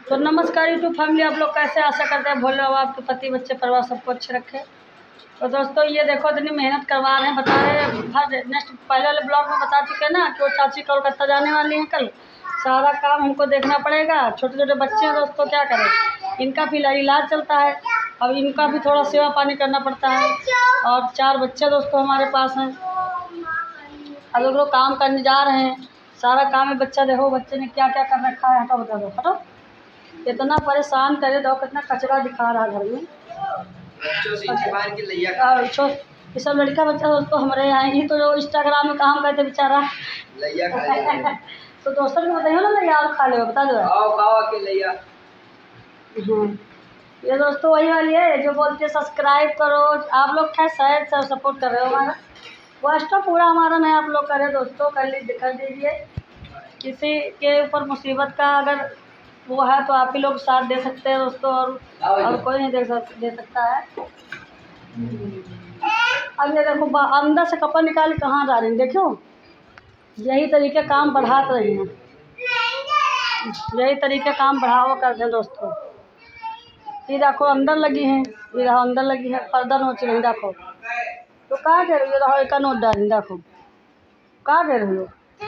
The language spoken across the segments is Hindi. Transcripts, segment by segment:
तो नमस्कार यूट्यूब फैमिली, आप लोग कैसे? आशा करते हैं भोले बाबा आपके पति बच्चे परिवार सबको अच्छे रखे। तो दोस्तों ये देखो इतनी मेहनत करवा रहे हैं, बता रहे हैं हर नेक्स्ट पहले वाले ब्लॉग में बता चुके हैं ना कि वो चाची कोलकाता जाने वाली हैं कल। सारा काम हमको देखना पड़ेगा, छोटे छोटे बच्चे हैं दोस्तों, क्या करें, इनका भी इलाज चलता है, अब इनका भी थोड़ा सेवा पानी करना पड़ता है। और 4 बच्चे दोस्तों हमारे पास हैं, अब लोग काम करने जा रहे हैं, सारा काम है। बच्चा देखो बच्चे ने क्या क्या कर रखा है, हटो बता दो, हटो, कितना परेशान करे दो, कितना कचरा दिखा रहा है घर में। ये सब लड़का बच्चा दोस्तों हमारे यहाँ ही तो जो इंस्टाग्राम में काम करते बेचारा तो दोस्तों को बताइए ना, लैया खा ले, बता दो। ये दोस्तों वही वाली है जो बोलते हैं सब्सक्राइब करो। आप लोग खैर शायद सब सपोर्ट कर रहे हो, हमारा वॉइस तो पूरा हमारा नहीं, आप लोग करें दोस्तों, कर दीजिए। किसी के ऊपर मुसीबत का अगर वो है तो आप ही लोग साथ दे सकते हैं दोस्तों, और कोई नहीं दे सकता है। अब ये देखो अंदर से कपड़ा निकाल कहाँ जा रही है, देखो यही तरीके काम बढ़ा रही हैं, यही तरीके काम बढ़ावा कर दें दोस्तों। ये देखो अंदर लगी हैं, ये रहा अंदर लगी है, पर्दा नोच रही, देखो तो कहाँ कह रही हो, एक नोट डाली, देखो कहाँ कह रही हो।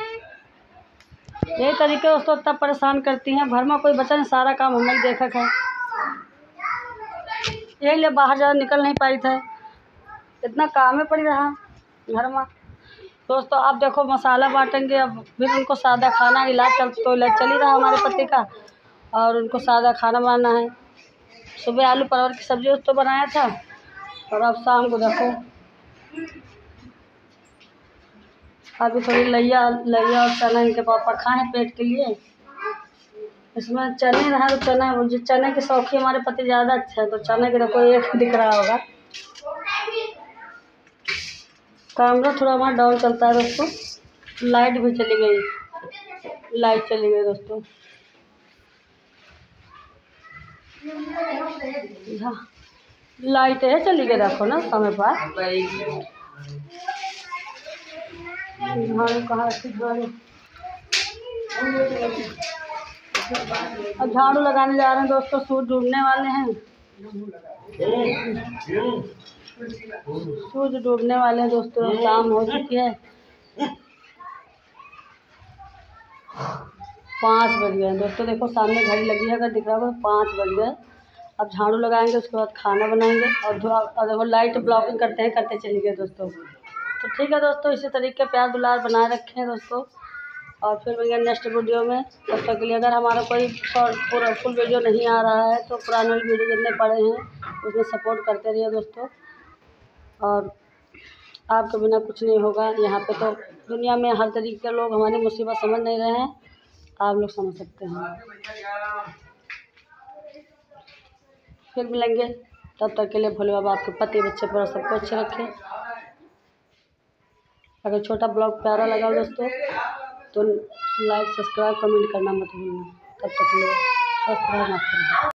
यही तरीके दोस्तों तब परेशान करती हैं, घर में कोई बचा नहीं, सारा काम हमने देखा है, यही लिए बाहर ज़्यादा निकल नहीं पाई था, इतना काम में पड़ रहा घर में दोस्तों। आप देखो मसाला बांटेंगे, अब फिर उनको सादा खाना, इलाज चल ही रहा हमारे पति का, और उनको सादा खाना बनाना है। सुबह आलू परवल की सब्ज़ी तो बनाया था, और अब शाम को देखो अभी थोड़ी लैया और चना इनके पापा खाएँ पेट के लिए। इसमें चने रहा तो चने के शौकी हमारे पति ज़्यादा अच्छा है, तो चने के देखो एक दिख रहा होगा। कैमरा थोड़ा हमारा डाउन चलता है दोस्तों, लाइट भी चली गई दोस्तों। हाँ लाइट है चली गई, देखो ना समय पर अब झाड़ू लगाने जा रहे हैं दोस्तों, सूरज डूबने वाले हैं, सूरज डूबने वाले हैं दोस्तों, शाम हो चुकी है, 5 बज गए दोस्तों। देखो सामने घड़ी लगी है, अगर दिख रहा होगा 5 बज गए। अब झाड़ू लगाएंगे, उसके बाद खाना बनाएंगे, और देखो लाइट ब्लॉकिंग करते चली गए दोस्तों। तो ठीक है दोस्तों, इसी तरीके प्यार दुलार बनाए रखें दोस्तों, और फिर मिलेंगे नेक्स्ट वीडियो में। तब तक के लिए अगर हमारा कोई पूरा फुल वीडियो नहीं आ रहा है तो पुराने वीडियो जितने पड़े हैं उसमें सपोर्ट करते रहिए दोस्तों। और आपके बिना कुछ नहीं होगा यहाँ पे, तो दुनिया में हर तरीके के लोग हमारी मुसीबत समझ नहीं रहे हैं, आप लोग समझ सकते हैं। फिर मिलेंगे, तब तक के लिए भोले बाबा आपके पति बच्चे पर सबको अच्छे रखें। अगर छोटा ब्लॉग प्यारा लगा दोस्तों तो लाइक सब्सक्राइब कमेंट करना मत भूलना। तब तक के लिए स्वस्थ रहना।